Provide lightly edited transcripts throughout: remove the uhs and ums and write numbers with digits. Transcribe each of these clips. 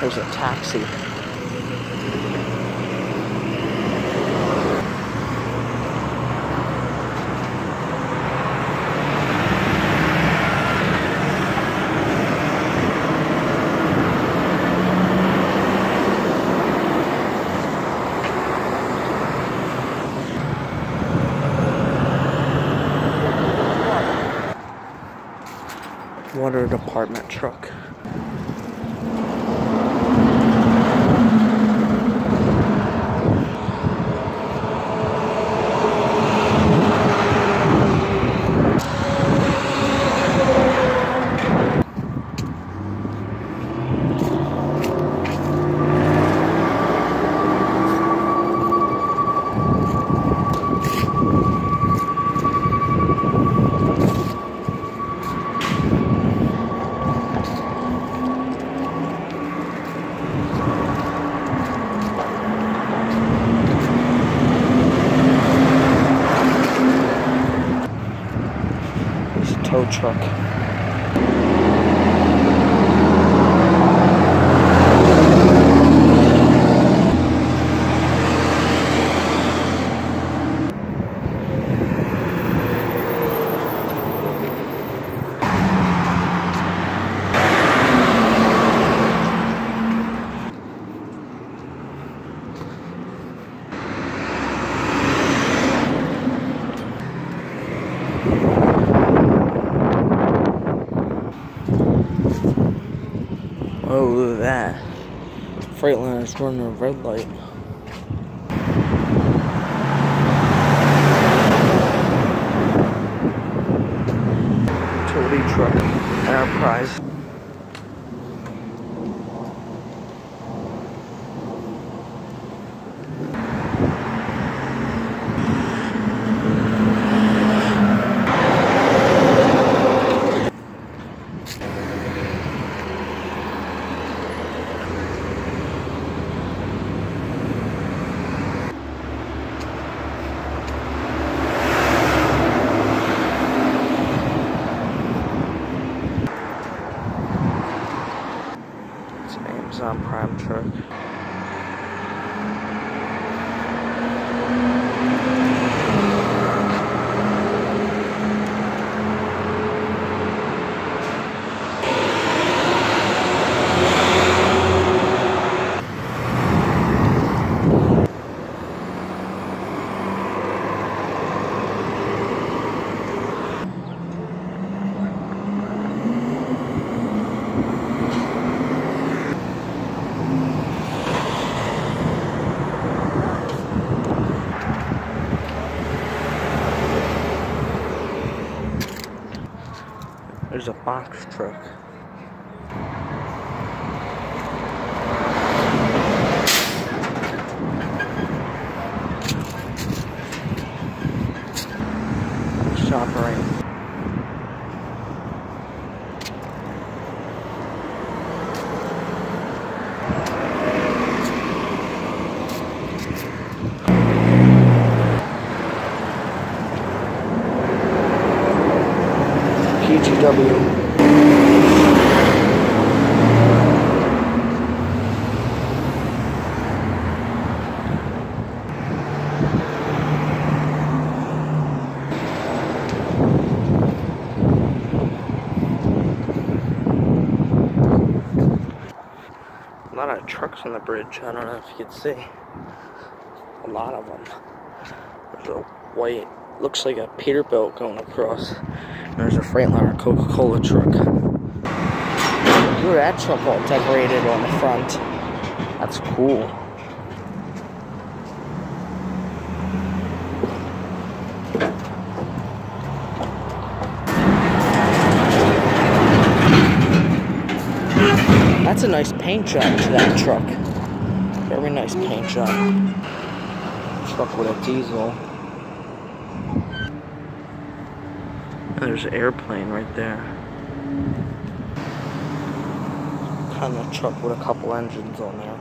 There's a taxi. Water department truck. Tow truck. Oh, look at that. Freightliner's running a red light. Utility truck, Enterprise. Amazon Prime truck. There's a box truck. ShopRite. PGW. A lot of trucks on the bridge. I don't know if you can see. A lot of them. There's a white, looks like a Peterbilt going across. There's a Freightliner Coca-Cola truck. Look at that truck all decorated on the front. That's cool. That's a nice paint job to that truck. Very nice paint job. Truck with a diesel. There's an airplane right there. Kind of truck with a couple engines on there.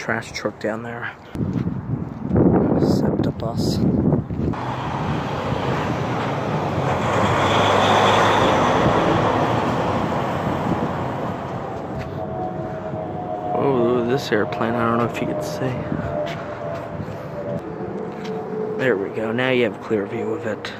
trash truck down there. SEPTA bus. Oh, this airplane, I don't know if you can see. There we go, now you have a clear view of it.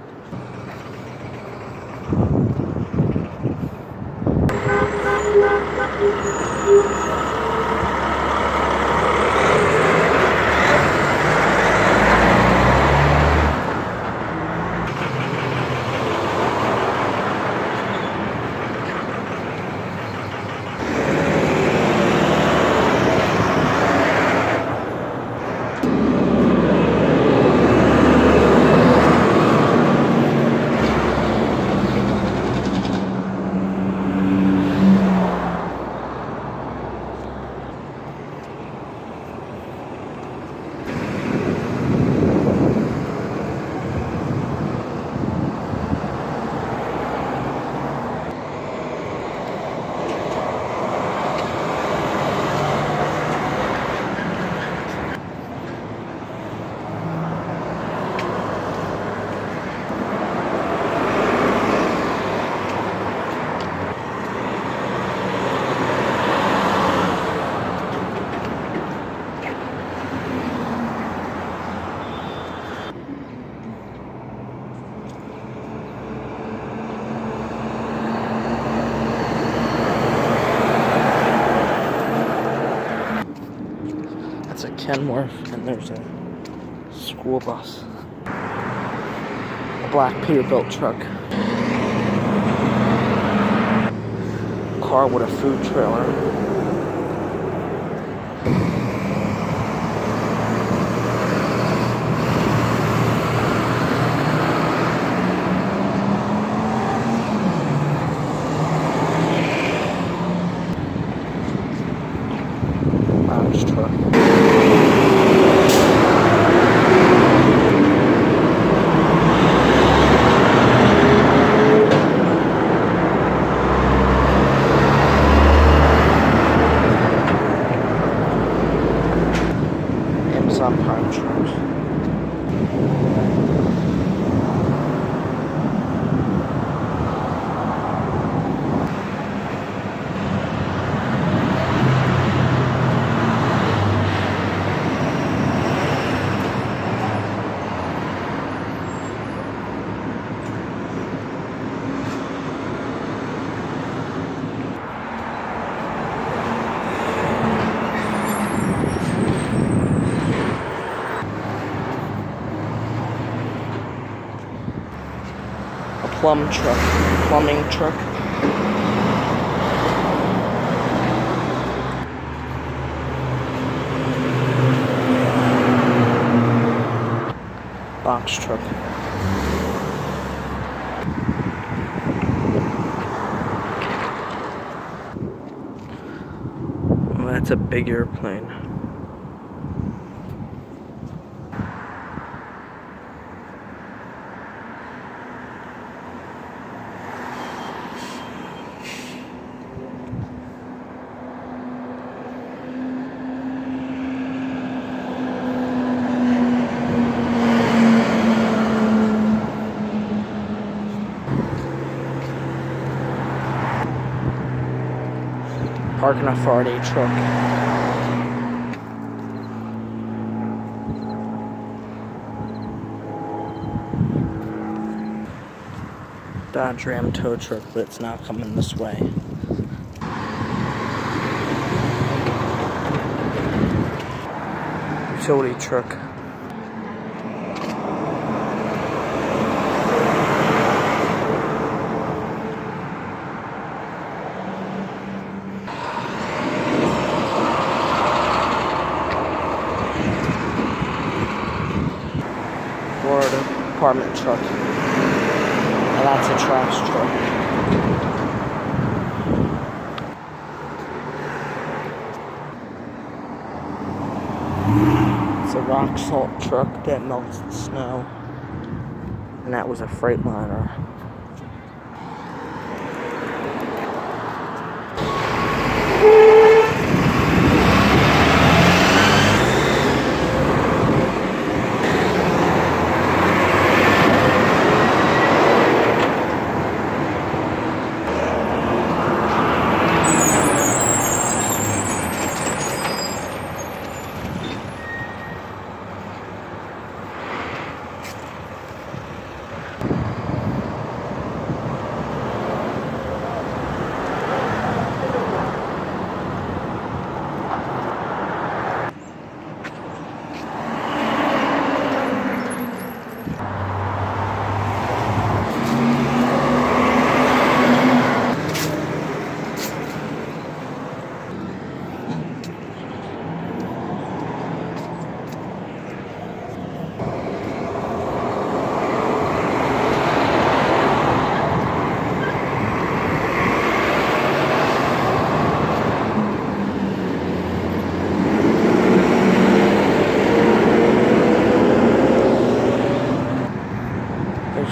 That's a Kenworth, and there's a school bus. A black Peterbilt truck. Car with a food trailer. Box truck. Amazon Prime trucks. Plumbing truck. Box truck. Well, that's a big airplane. Parking authority truck. Dodge Ram tow truck, but it's not coming this way. Utility truck. Florida department truck. And that's a trash truck. It's a rock salt truck that melts the snow. And that was a Freightliner.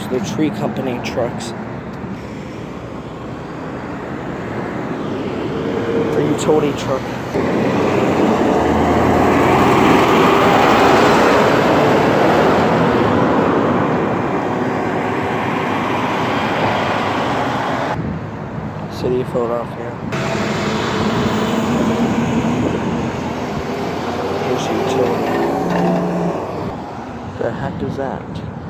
are the tree company trucks. The utility truck. City of Philadelphia. Here's the utility. The heck is that?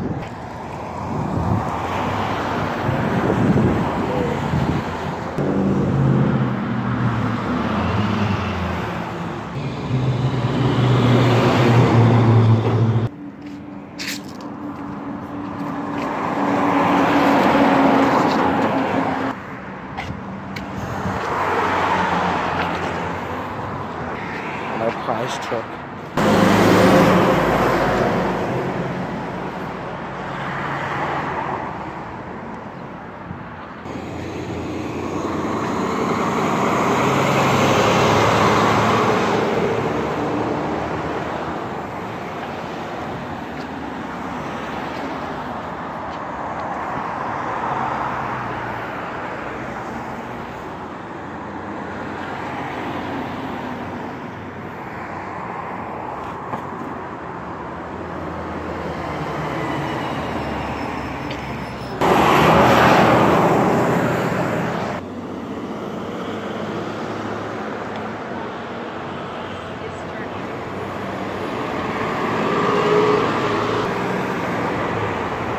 My prize truck.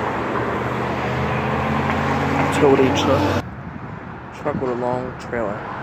Utility truck with a long trailer.